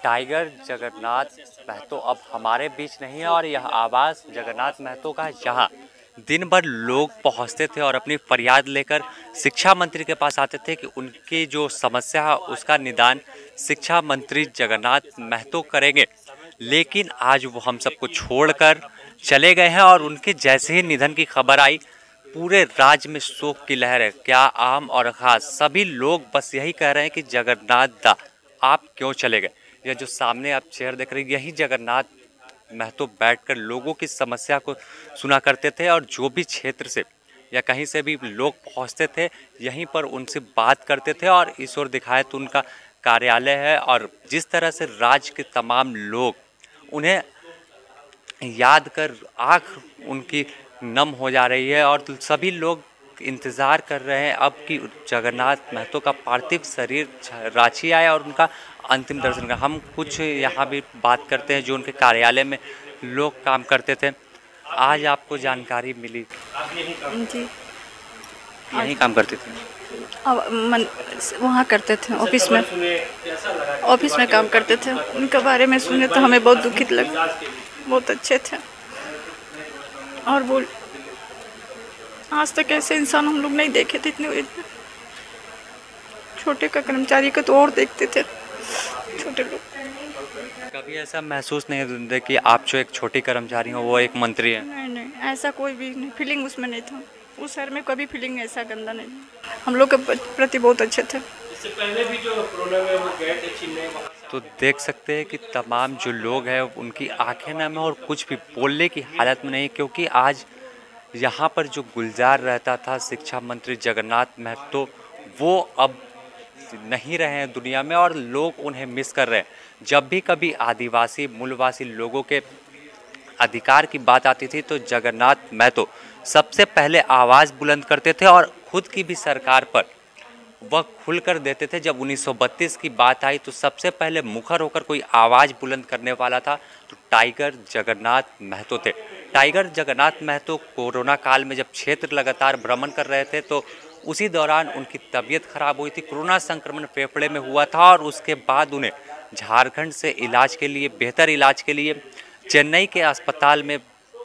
Tiger Jagannath Mahato अब हमारे बीच नहीं है और यह आवाज़ जगन्नाथ महतो का है, जहाँ दिन भर लोग पहुंचते थे और अपनी फरियाद लेकर शिक्षा मंत्री के पास आते थे कि उनकी जो समस्या है उसका निदान शिक्षा मंत्री जगन्नाथ महतो करेंगे। लेकिन आज वो हम सबको छोड़कर चले गए हैं और उनके जैसे ही निधन की खबर आई पूरे राज्य में शोक की लहर है। क्या आम और खास सभी लोग बस यही कह रहे हैं कि जगन्नाथ दा आप क्यों चले गए। यह जो सामने आप चेयर देख रहे हैं यही जगन्नाथ महतो बैठकर लोगों की समस्या को सुना करते थे और जो भी क्षेत्र से या कहीं से भी लोग पहुंचते थे यहीं पर उनसे बात करते थे और इस ओर दिखाए तो उनका कार्यालय है। और जिस तरह से राज्य के तमाम लोग उन्हें याद कर आँख उनकी नम हो जा रही है और सभी लोग इंतज़ार कर रहे हैं अब कि जगन्नाथ महतो का पार्थिव शरीर रांची आए और उनका अंतिम दर्शन का। हम कुछ यहाँ भी बात करते हैं जो उनके कार्यालय में लोग काम करते थे। आज आपको जानकारी मिली जी यहीं काम करते थे? वहाँ करते थे ऑफिस में काम करते थे। उनके बारे में सुने तो हमें बहुत दुखित लगा। बहुत अच्छे थे और वो आज तक ऐसे इंसान हम लोग नहीं देखे थे। इतने छोटे का कर्मचारी को तो और देखते थे छोटे लोग। कभी ऐसा महसूस नहीं होता कि आप जो एक छोटी कर्मचारी हो वो एक मंत्री है? नहीं, ऐसा कोई भी नहीं, फीलिंग उसमें नहीं था। उस शहर में कभी फीलिंग ऐसा गंदा नहीं। हम लोग के प्रति बहुत अच्छे थे। इससे पहले भी जो कोरोना में वो गए थे चेन्नई, तो देख सकते हैं कि तमाम जो लोग हैं उनकी आंखें नम है और कुछ भी बोलने की हालत में नहीं, क्योंकि आज यहाँ पर जो गुलजार रहता था शिक्षा मंत्री जगन्नाथ महतो वो अब नहीं रहे हैं दुनिया में और लोग उन्हें मिस कर रहे हैं। जब भी कभी आदिवासी मूलवासी लोगों के अधिकार की बात आती थी तो जगन्नाथ महतो सबसे पहले आवाज़ बुलंद करते थे और खुद की भी सरकार पर वह खुलकर देते थे। जब 1932 की बात आई तो सबसे पहले मुखर होकर कोई आवाज़ बुलंद करने वाला था तो टाइगर जगन्नाथ महतो थे। टाइगर जगन्नाथ महतो कोरोना काल में जब क्षेत्र लगातार भ्रमण कर रहे थे तो उसी दौरान उनकी तबीयत खराब हुई थी। कोरोना संक्रमण फेफड़े में हुआ था और उसके बाद उन्हें झारखंड से इलाज के लिए बेहतर इलाज के लिए चेन्नई के अस्पताल में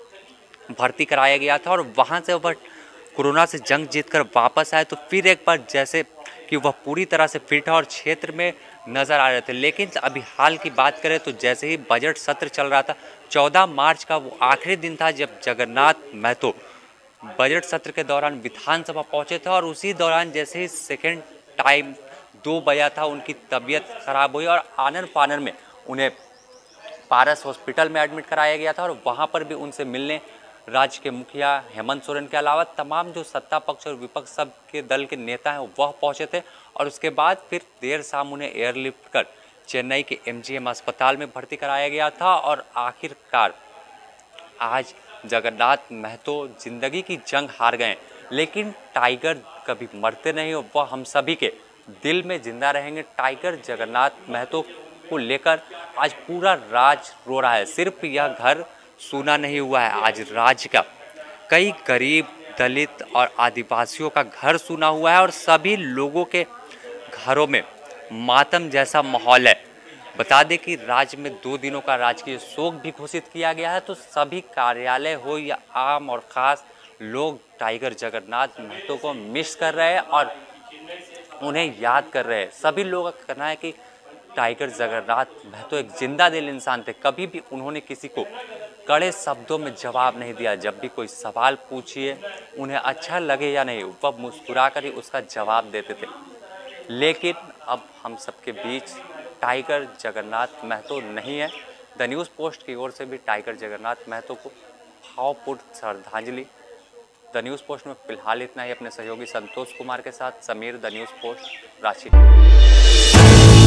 भर्ती कराया गया था और वहाँ से वह कोरोना से जंग जीतकर वापस आए तो फिर एक बार जैसे कि वह पूरी तरह से फिट है और क्षेत्र में नज़र आ रहे थे। लेकिन अभी हाल की बात करें तो जैसे ही बजट सत्र चल रहा था 14 मार्च का वो आखिरी दिन था जब जगन्नाथ महतो बजट सत्र के दौरान विधानसभा पहुंचे थे और उसी दौरान जैसे ही सेकेंड टाइम 2 बजा था उनकी तबीयत खराब हुई और आनन फानन में उन्हें पारस हॉस्पिटल में एडमिट कराया गया था और वहाँ पर भी उनसे मिलने राज्य के मुखिया हेमंत सोरेन के अलावा तमाम जो सत्ता पक्ष और विपक्ष सब के दल के नेता हैं वह पहुंचे थे और उसके बाद फिर देर शाम उन्हें एयरलिफ्ट कर चेन्नई के MGM अस्पताल में भर्ती कराया गया था और आखिरकार आज जगन्नाथ महतो जिंदगी की जंग हार गए। लेकिन टाइगर कभी मरते नहीं और वह हम सभी के दिल में जिंदा रहेंगे। टाइगर जगन्नाथ महतो को लेकर आज पूरा राज्य रो रहा है। सिर्फ यह घर सूना नहीं हुआ है, आज राज्य का कई गरीब दलित और आदिवासियों का घर सूना हुआ है और सभी लोगों के घरों में मातम जैसा माहौल है। बता दें कि राज्य में 2 दिनों का राजकीय शोक भी घोषित किया गया है। तो सभी कार्यालय हो या आम और ख़ास लोग टाइगर जगन्नाथ महतो को मिस कर रहे हैं और उन्हें याद कर रहे हैं। सभी लोगों का कहना है कि टाइगर जगन्नाथ महतो एक जिंदा दिल इंसान थे। कभी भी उन्होंने किसी को कड़े शब्दों में जवाब नहीं दिया। जब भी कोई सवाल पूछिए उन्हें अच्छा लगे या नहीं वह मुस्कुरा कर ही उसका जवाब देते थे। लेकिन अब हम सबके बीच टाइगर जगन्नाथ महतो नहीं है। द न्यूज़ पोस्ट की ओर से भी टाइगर जगन्नाथ महतो को भावपूर्ण श्रद्धांजलि। द न्यूज़ पोस्ट में फिलहाल इतना ही। अपने सहयोगी संतोष कुमार के साथ Sameer, the news post, Ranchi.